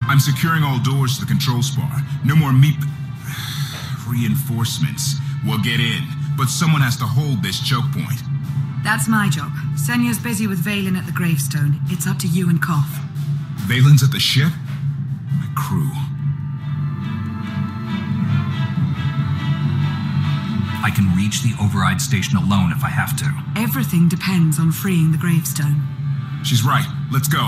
I'm securing all doors to the control spar. No more reinforcements. We'll get in, but someone has to hold this choke point. That's my job. Senya's busy with Valen at the gravestone. It's up to you and Koth. Valen's at the ship? My crew. I can reach the override station alone if I have to. Everything depends on freeing the gravestone. She's right. Let's go.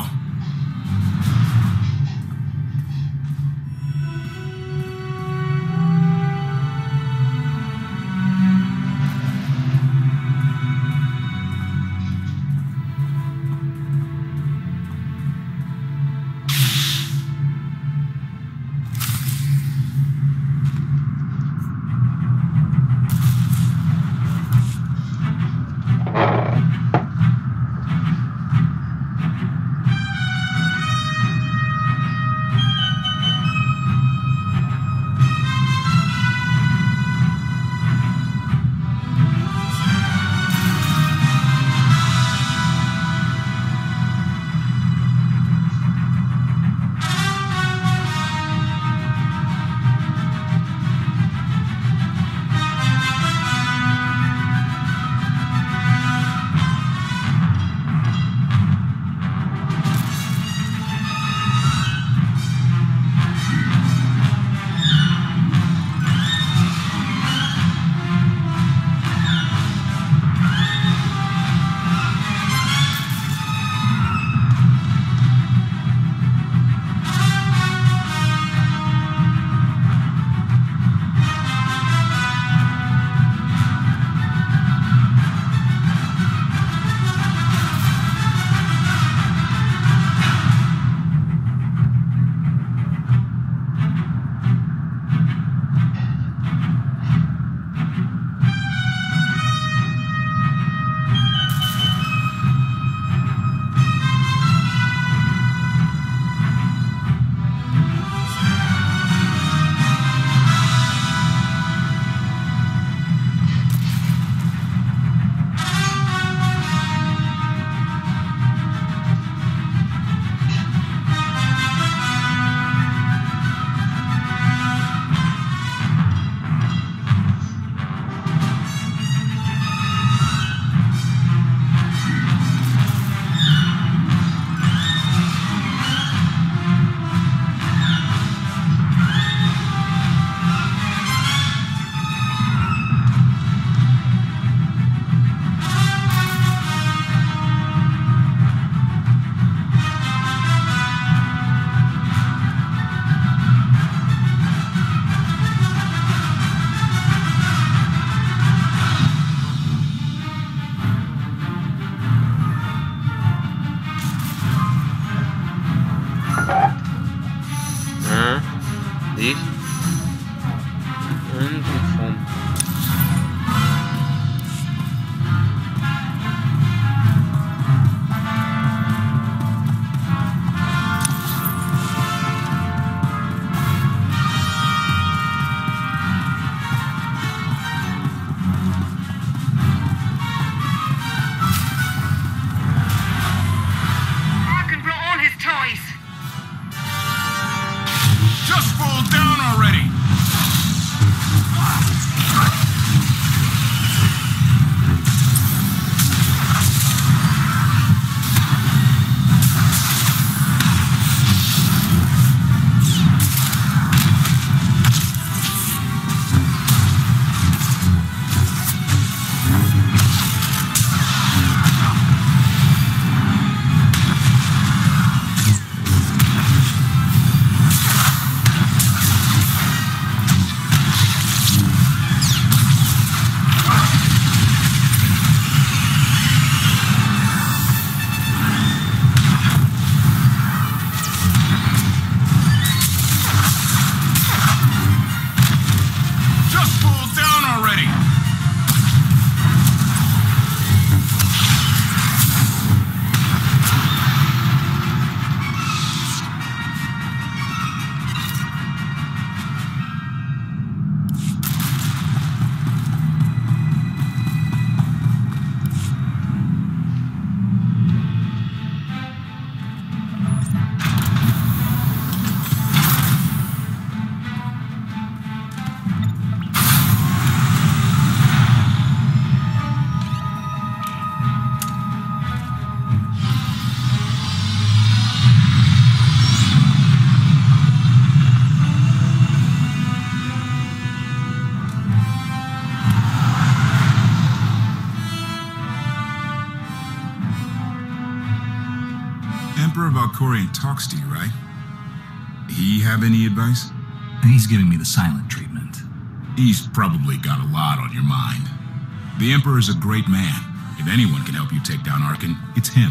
talks to you, right? He have any advice? He's giving me the silent treatment. He's probably got a lot on your mind. The Emperor's a great man. If anyone can help you take down Arcann, it's him.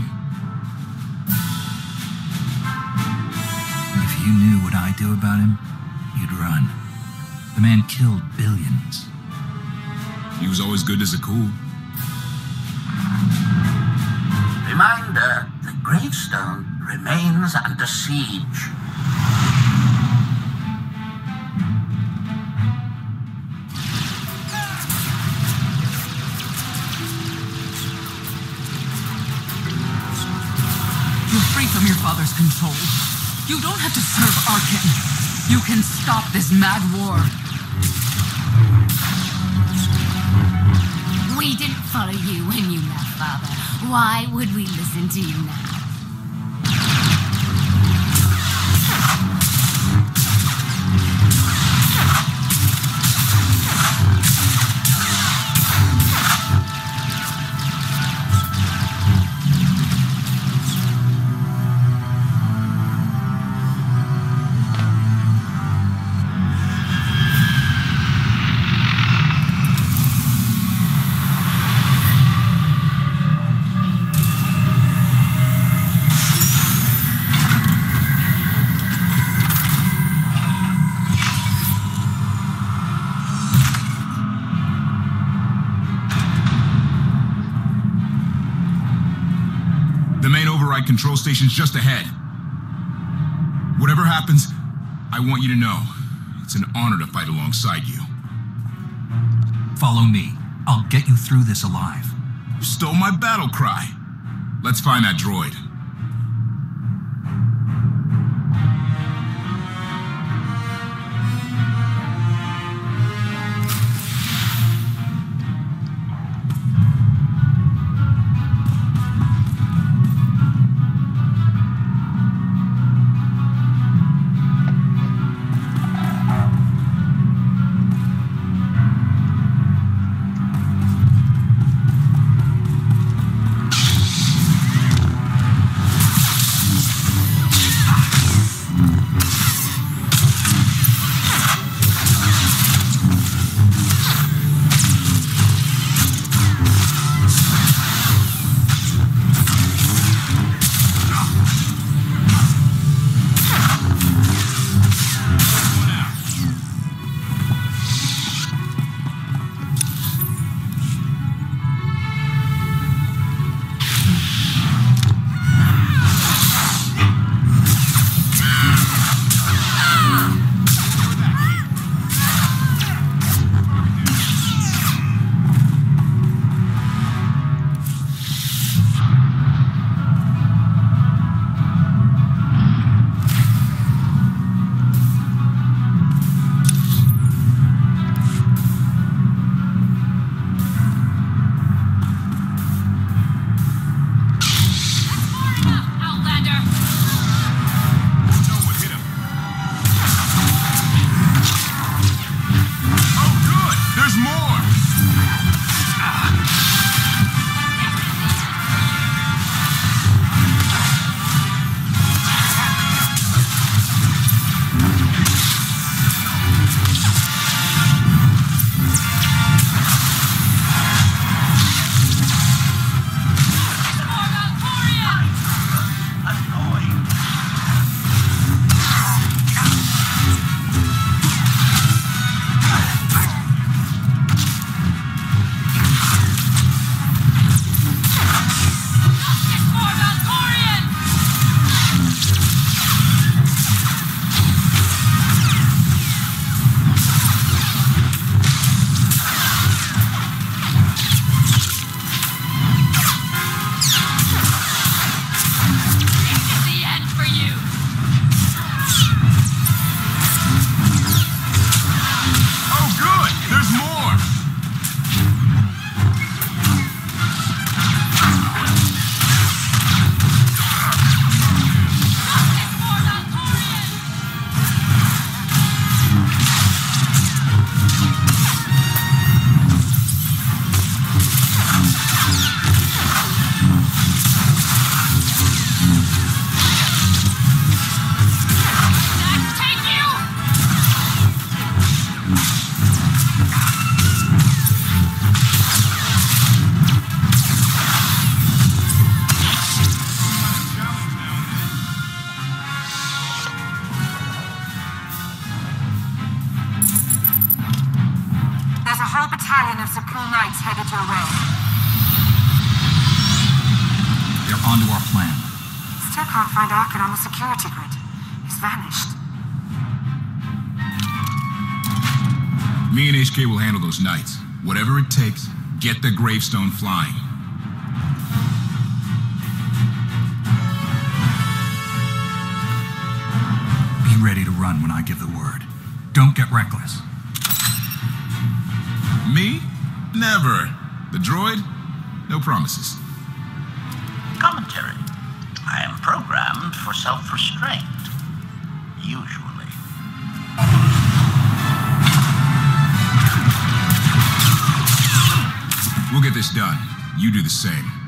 If you knew what I do about him, you'd run. The man killed billions. He was always good as a cool. Reminder, the gravestone remains under siege. You're free from your father's control. You don't have to serve Arcann. You can stop this mad war. We didn't follow you when you left, Father. Why would we listen to you now? The main override control station's just ahead. Whatever happens, I want you to know, it's an honor to fight alongside you. Follow me. I'll get you through this alive. You stole my battle cry. Let's find that droid. a whole battalion of Zakuul Knights headed your way. They're onto our plan. Still can't find Arkin on the security grid. He's vanished. Me and HK will handle those Knights. Whatever it takes, get the gravestone flying. Be ready to run when I give the word. Don't get reckless. Me? Never. The droid? No promises. Commentary. I am programmed for self-restraint. Usually. We'll get this done. You do the same.